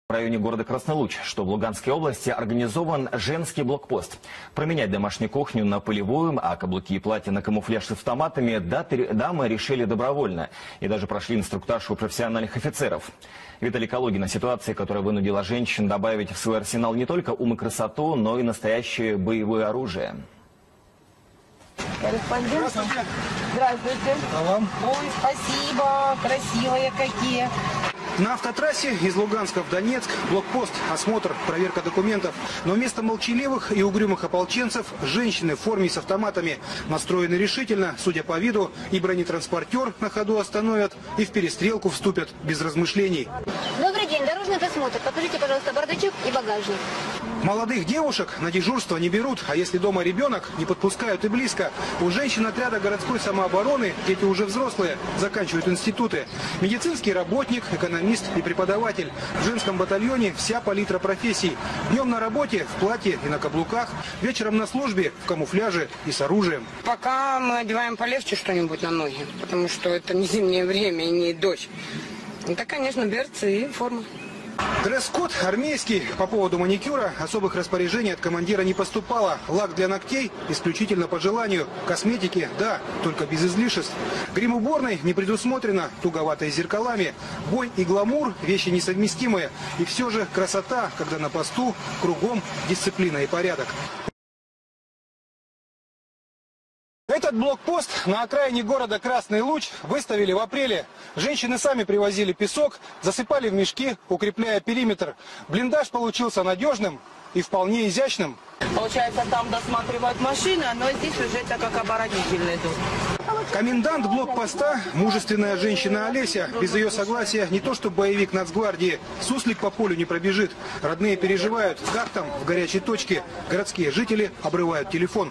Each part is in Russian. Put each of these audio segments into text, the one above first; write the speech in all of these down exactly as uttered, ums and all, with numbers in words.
В районе города Красный Луч, что в Луганской области, организован женский блокпост. Променять домашнюю кухню на полевую, а каблуки и платья на камуфляж с автоматами дамы решили добровольно. И даже прошли инструктаж у профессиональных офицеров. Виталий Калугин о ситуации, которая вынудила женщин добавить в свой арсенал не только ум и красоту, но и настоящее боевое оружие. Здравствуйте. Здравствуйте. А вам? Ой, спасибо. Красивые какие. На автотрассе из Луганска в Донецк блокпост, осмотр, проверка документов. Но вместо молчаливых и угрюмых ополченцев женщины в форме с автоматами настроены решительно, судя по виду, и бронетранспортер на ходу остановят, и в перестрелку вступят без размышлений. Добрый день, дорожный досмотр. Покажите, пожалуйста, бардачок и багажник. Молодых девушек на дежурство не берут, а если дома ребенок, не подпускают и близко. У женщин отряда городской самообороны дети уже взрослые, заканчивают институты. Медицинский работник, экономист и преподаватель. В женском батальоне вся палитра профессий. Днем на работе, в платье и на каблуках. Вечером на службе, в камуфляже и с оружием. Пока мы одеваем полегче что-нибудь на ноги, потому что это не зимнее время и не дождь. Это, конечно, берцы и форма. Дресс-код армейский. По поводу маникюра особых распоряжений от командира не поступало. Лак для ногтей исключительно по желанию. Косметики, да, только без излишеств. Грим-уборной не предусмотрено, туговатой зеркалами. Бой и гламур – вещи несовместимые. И все же красота, когда на посту кругом дисциплина и порядок. Этот блокпост на окраине города Красный Луч выставили в апреле. Женщины сами привозили песок, засыпали в мешки, укрепляя периметр. Блиндаж получился надежным и вполне изящным. Получается, там досматривают машины, но здесь уже так как оборонительный идут. Комендант блокпоста – мужественная женщина Олеся. Без ее согласия не то что боевик Нацгвардии, суслик по полю не пробежит. Родные переживают, как там в горячей точке. Городские жители обрывают телефон.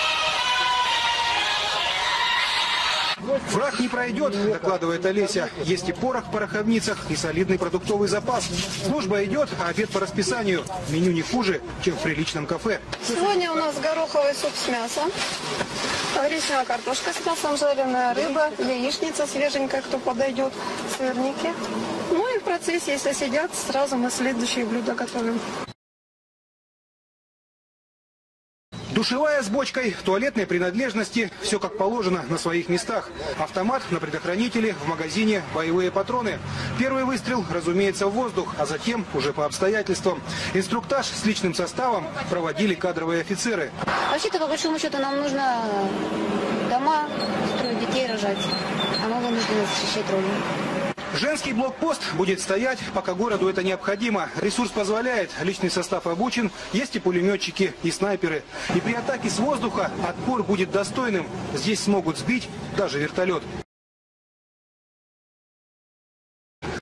Враг не пройдет, докладывает Олеся. Есть и порох в пороховницах, и солидный продуктовый запас. Служба идет, а обед по расписанию. Меню не хуже, чем в приличном кафе. Сегодня у нас гороховый суп с мясом, гречневая картошка с мясом, жареная рыба, яичница свеженькая, кто подойдет, сырники. Ну и в процессе, если сидят, сразу мы следующие блюда готовим. Душевая с бочкой, туалетные принадлежности, все как положено на своих местах. Автомат на предохранителе, в магазине боевые патроны. Первый выстрел, разумеется, в воздух, а затем уже по обстоятельствам. Инструктаж с личным составом проводили кадровые офицеры. Вообще-то, по большому счету, нам нужно дома строить, детей рожать, а мы вынуждены защищать Родину. Женский блокпост будет стоять, пока городу это необходимо. Ресурс позволяет, личный состав обучен, есть и пулеметчики, и снайперы. И при атаке с воздуха отпор будет достойным. Здесь смогут сбить даже вертолет.